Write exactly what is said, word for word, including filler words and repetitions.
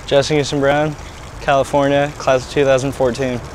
Justin Houston Brown, California, class of two thousand fourteen.